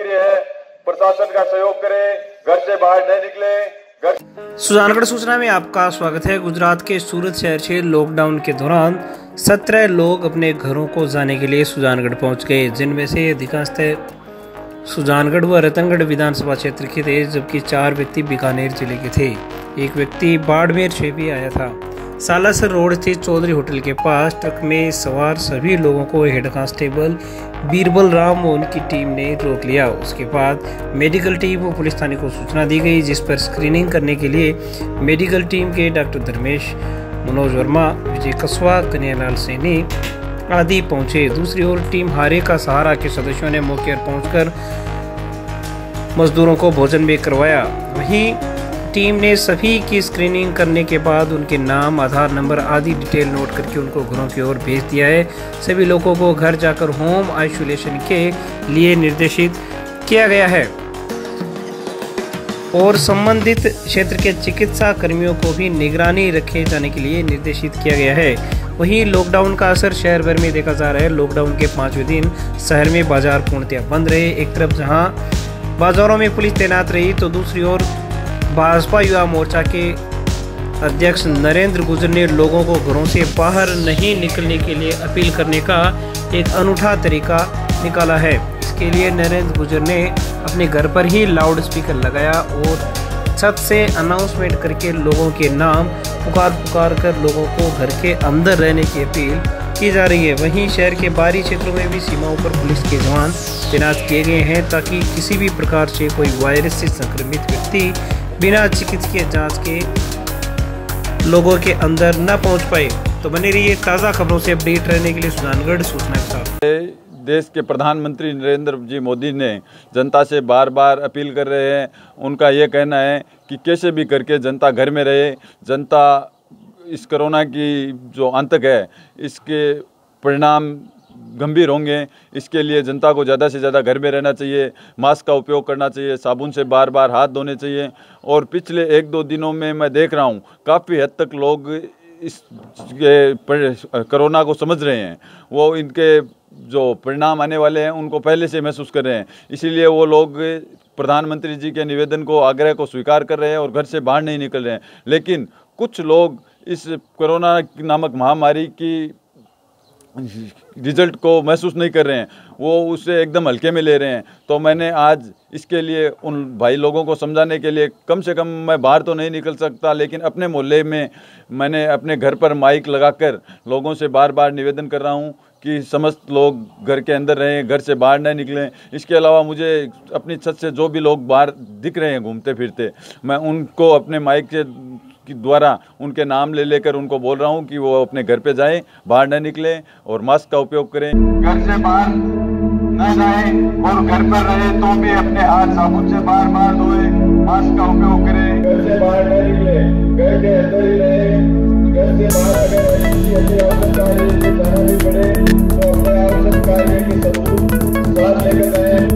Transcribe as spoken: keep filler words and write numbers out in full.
निष्क्रिय है, प्रशासन का सहयोग करें, घर से बाहर नहीं निकले। घर... सुजानगढ़ सूचना में आपका स्वागत है। गुजरात के सूरत शहर से लॉकडाउन के दौरान सत्रह लोग अपने घरों को जाने के लिए सुजानगढ़ पहुंच गए, जिनमें से अधिकांशतः सुजानगढ़ व रतनगढ़ विधानसभा क्षेत्र के थे, जबकि चार व्यक्ति बीकानेर जिले के थे। एक व्यक्ति बाड़मेर से भी आया था। सालासर रोड स्थित चौधरी होटल के पास ट्रक में सवार सभी लोगों को हेड कांस्टेबल बीरबल राम व उनकी टीम ने रोक लिया। उसके बाद मेडिकल टीम व पुलिस थाने को सूचना दी गई, जिस पर स्क्रीनिंग करने के लिए मेडिकल टीम के डॉक्टर धर्मेश, मनोज वर्मा, विजय कसवा, कन्हैयालाल सैनी आदि पहुंचे। दूसरी ओर टीम हारे का सहारा के सदस्यों ने मौके पर पहुंचकर मजदूरों को भोजन भी करवाया। वहीं टीम ने सभी की स्क्रीनिंग करने के बाद उनके नाम, आधार नंबर आदि डिटेल नोट करके उनको घरों की ओर भेज दिया है। सभी लोगों को घर जाकर होम आइसोलेशन के लिए निर्देशित किया गया है और संबंधित क्षेत्र के चिकित्सा कर्मियों को भी निगरानी रखे जाने के लिए निर्देशित किया गया है। वहीं लॉकडाउन का असर शहर भर में देखा जा रहा है। लॉकडाउन के पांचवें दिन शहर में बाजार पूर्णतः बंद रहे। एक तरफ जहां बाजारों में पुलिस तैनात रही, तो दूसरी ओर भाजपा युवा मोर्चा के अध्यक्ष नरेंद्र गुर्जर ने लोगों को घरों से बाहर नहीं निकलने के लिए अपील करने का एक अनूठा तरीका निकाला है। इसके लिए नरेंद्र गुर्जर ने अपने घर पर ही लाउड स्पीकर लगाया और छत से अनाउंसमेंट करके लोगों के नाम पुकार पुकार कर लोगों को घर के अंदर रहने की अपील की जा रही है। वहीं शहर के बाहरी क्षेत्रों में भी सीमाओं पर पुलिस के जवान तैनात किए गए हैं, ताकि किसी भी प्रकार से कोई वायरस से संक्रमित व्यक्ति बिना चिकित्सकीय जांच के लोगों के अंदर न पहुंच पाए। तो बने रहिए ताज़ा खबरों से अपडेट रहने के लिए सुजानगढ़ सूचना के साथ। देश के प्रधानमंत्री नरेंद्र जी मोदी ने जनता से बार बार अपील कर रहे हैं। उनका ये कहना है कि कैसे भी करके जनता घर में रहे। जनता इस कोरोना की जो आतंक है, इसके परिणाम गंभीर होंगे। इसके लिए जनता को ज़्यादा से ज़्यादा घर में रहना चाहिए, मास्क का उपयोग करना चाहिए, साबुन से बार बार हाथ धोने चाहिए। और पिछले एक दो दिनों में मैं देख रहा हूँ काफ़ी हद तक लोग इस कोरोना को समझ रहे हैं। वो इनके जो परिणाम आने वाले हैं उनको पहले से महसूस कर रहे हैं। इसीलिए वो लोग प्रधानमंत्री जी के निवेदन को, आग्रह को स्वीकार कर रहे हैं और घर से बाहर नहीं निकल रहे हैं। लेकिन कुछ लोग इस कोरोना नामक महामारी की रिजल्ट को महसूस नहीं कर रहे हैं, वो उसे एकदम हल्के में ले रहे हैं। तो मैंने आज इसके लिए उन भाई लोगों को समझाने के लिए, कम से कम मैं बाहर तो नहीं निकल सकता, लेकिन अपने मोहल्ले में मैंने अपने घर पर माइक लगाकर लोगों से बार बार निवेदन कर रहा हूँ कि समस्त लोग घर के अंदर रहें, घर से बाहर नहीं निकलें। इसके अलावा मुझे अपनी छत से जो भी लोग बाहर दिख रहे हैं घूमते फिरते, मैं उनको अपने माइक के के द्वारा उनके नाम ले लेकर उनको बोल रहा हूं कि वो अपने घर पे जाएं, बाहर न निकलें और मास्क का उपयोग करें। घर से बाहर न जाएं और घर पर रहे तो भी अपने हाथ साबुन से बार बार धोए, मास्क का उपयोग करें। घर से बाहर न निकलें, घर के अंदर ही रहें। घर से बाहर अगर ऐसी आवश्यक कार्य से जाना भी पड़े तो अपने आवश्यक कार्य के सबूत साथ लेकर जाएं।